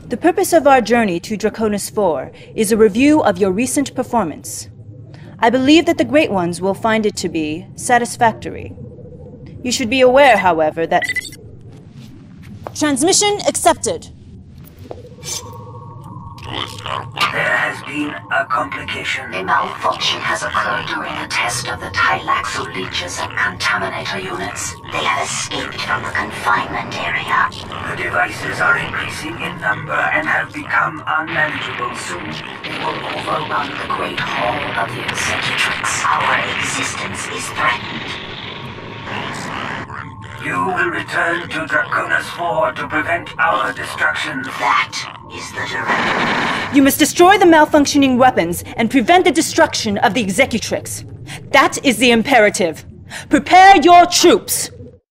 The purpose of our journey to Draconis IV is a review of your recent performance. I believe that the Great Ones will find it to be satisfactory. You should be aware, however, that... Transmission accepted. There has been a complication. A malfunction has occurred during a test of the Tylaxu leeches and contaminator units. They have escaped from the confinement area. The devices are increasing in number and have become unmanageable. Soon, they will overrun the Great Hall of the Executrix. Our existence is threatened. You will return to Draconis IV to prevent our destruction. That is the directive. You must destroy the malfunctioning weapons and prevent the destruction of the Executrix. That is the imperative. Prepare your troops!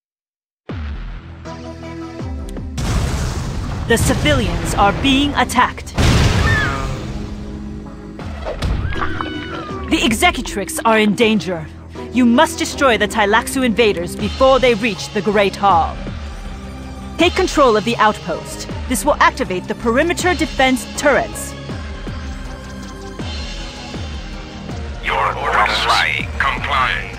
The civilians are being attacked. The Executrix are in danger. You must destroy the Tylaxu invaders before they reach the Great Hall. Take control of the outpost. This will activate the perimeter defense turrets. Your orders. Complying.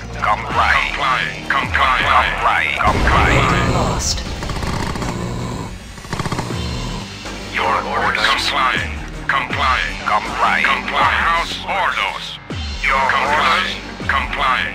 Lost. Your orders. Complying. House orders. Your orders. Complying.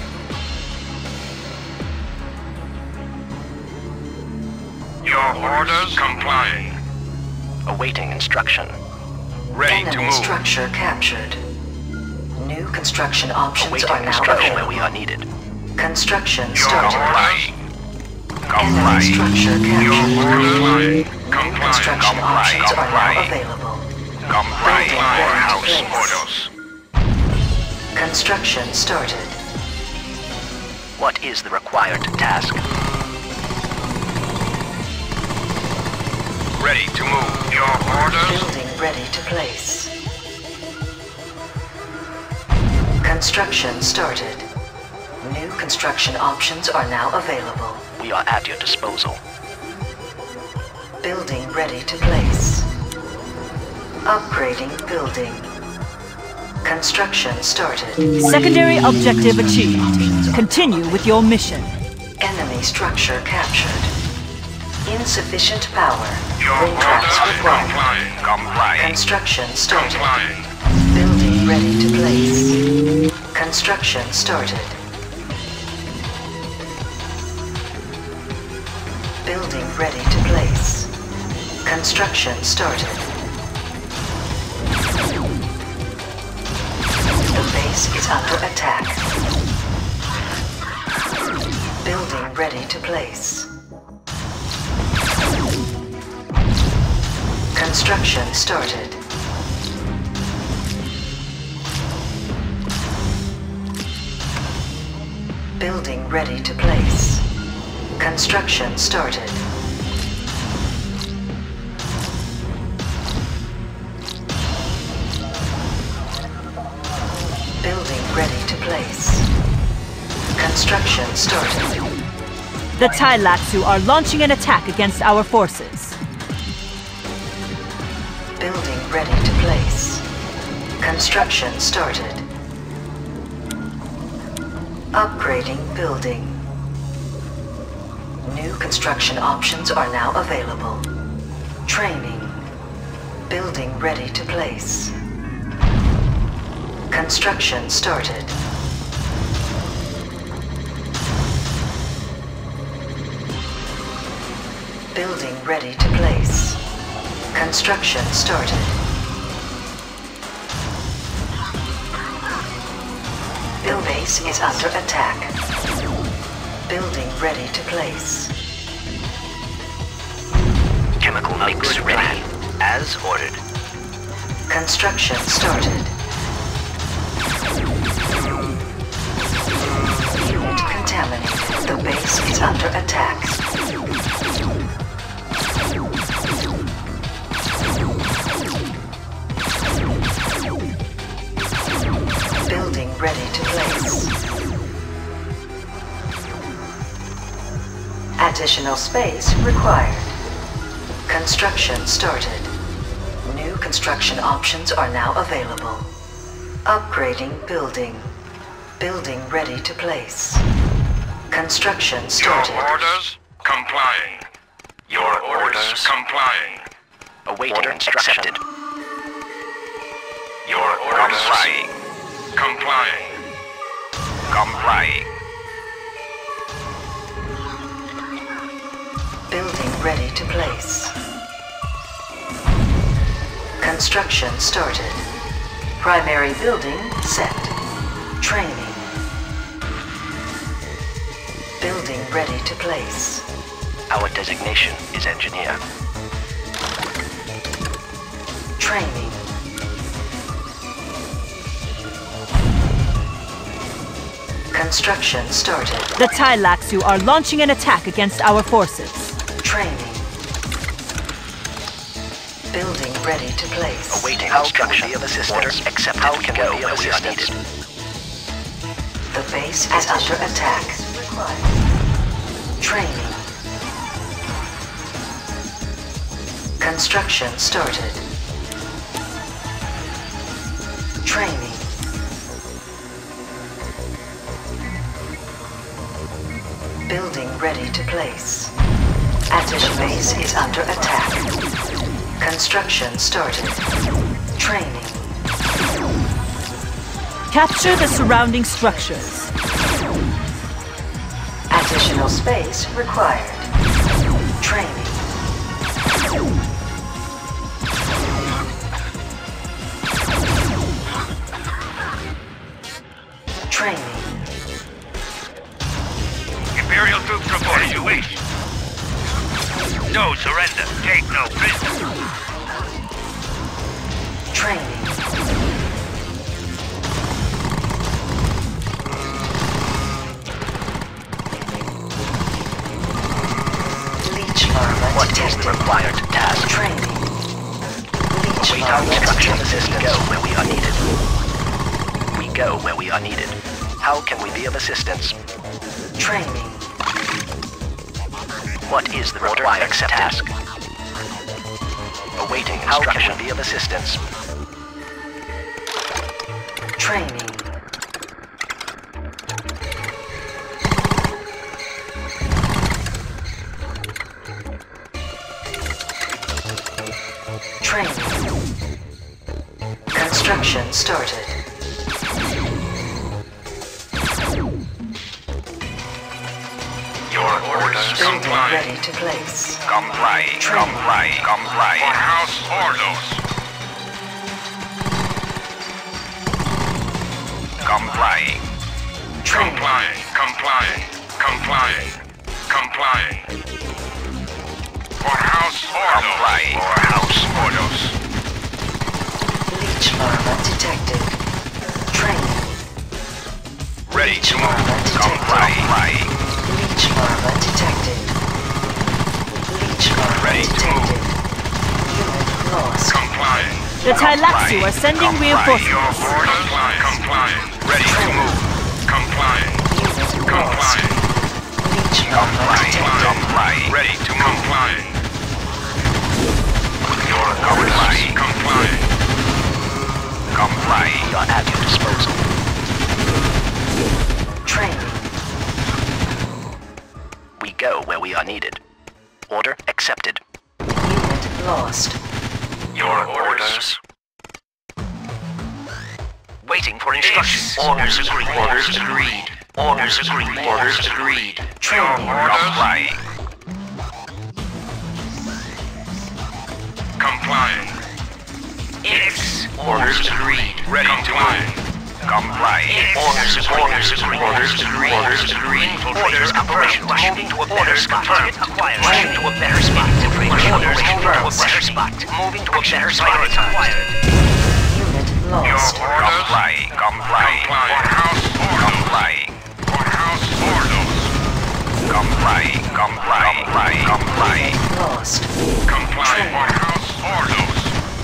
Your orders. Complying. Awaiting instruction. Ready to Enemy move. structure captured. New construction options Awaiting are now instruction where we available. are needed. Construction Your started. orders. Enemy structure captured. Complying. New construction options are now available. Complying. Building House ready to place. orders. Construction started. What is the required task? Ready to move. Your orders. Building ready to place. Construction started. New construction options are now available. We are at your disposal. Building ready to place. Upgrading building. Construction started. Secondary objective achieved. Continue with your mission. Enemy structure captured. Insufficient power. Your Ring traps orders. required. Complying. Construction started. Complying. Building ready to place. Construction started. Building ready to place. Construction started. The base is under attack. Building ready to place. Construction started. Building ready to place. Construction started. Building ready to place. Construction started. The Tylaxu are launching an attack against our forces. Building ready to place. Construction started. Upgrading building. New construction options are now available. Training. Building ready to place. Construction started. Building ready to place. Construction started. Build base is under attack. Building ready to place. Chemical mix ready. As ordered. Construction started. Unit contaminated. The base is under attack. Building ready to place. Additional space required. Construction started. New construction options are now available. Upgrading building. Building ready to place. Construction started. Your orders? Complying. Your orders? Complying. Awaiting instruction. Accepted. Your orders? Complying. Complying. Complying. Building ready to place. Construction started. Primary building set. Training. Building ready to place. Our designation is engineer. Training. Construction started. The Tailaxu are launching an attack against our forces. Training. Building ready to place. Awaiting instruction of assistance. Accepted. How can go where we are needed? The base is under attack. Training. Construction started. Training. Building ready to place. The base is under attack. Construction started. Training. Capture the surrounding structures. Additional space required. Training. Training. Imperial troops report as you wish. No surrender. Take no prisoners. Training. Leech larva What is detected. the required task? Training. Leech Await our larva instruction detected. assistance. Go where we are needed. We go where we are needed. How can we be of assistance? Training. What is the required task? Awaiting instruction. How can we be of assistance? Training. Training. Construction started. Your orders? Building Complying. ready to place. Complying. Complying. Complying. For house orders. Complying. Training. Complying. Complying. Complying. Complying. For house orders. Complying. For house orders. Leech larva detected. Training. Ready to move. Complying. Complying. Leech larva detected. Leech larva Ready to detected. Unit lost. Complying. The Tailaxu are sending Your reinforcements. orders. Complying. Ready to move. Complying. Unit lost. Complying. Leech larva Complying. detected. Complying. Ready to move. Complying. Your orders. Complying. Complying. We are at your disposal. Training. We go where we are needed. Order accepted. Unit lost. Your orders. Waiting for instruction. Orders agreed. Orders agreed. Orders agreed. Orders agreed. Your orders. Complying. Complying. X. Orders agreed. Ready to move. Complying. Orders agreed. Orders agreed. Orders agreed. Orders agreed. Orders operational. Moving to a better spot. Target acquired. Moving to a better spot. Orders confirmed. To a better spot. Moving to a better spot. Acquired. Unit Your lost. orders. Complying. Complying. For house orders. Complying. For house orders. Complying. Complying. Complying. Lost. Complying. For house orders.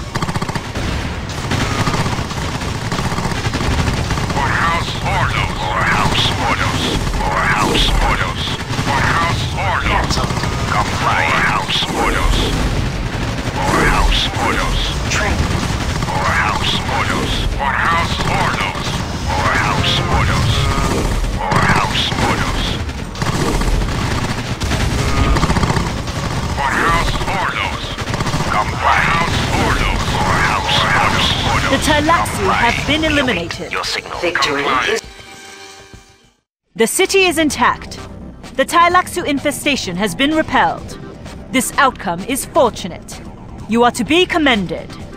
For house orders. For house orders. For house orders. For house orders. Cancelled. Complying. For house orders. Tailaxu have been eliminated. Your signal. Victory is... The city is intact. The Tailaxu infestation has been repelled. This outcome is fortunate. You are to be commended.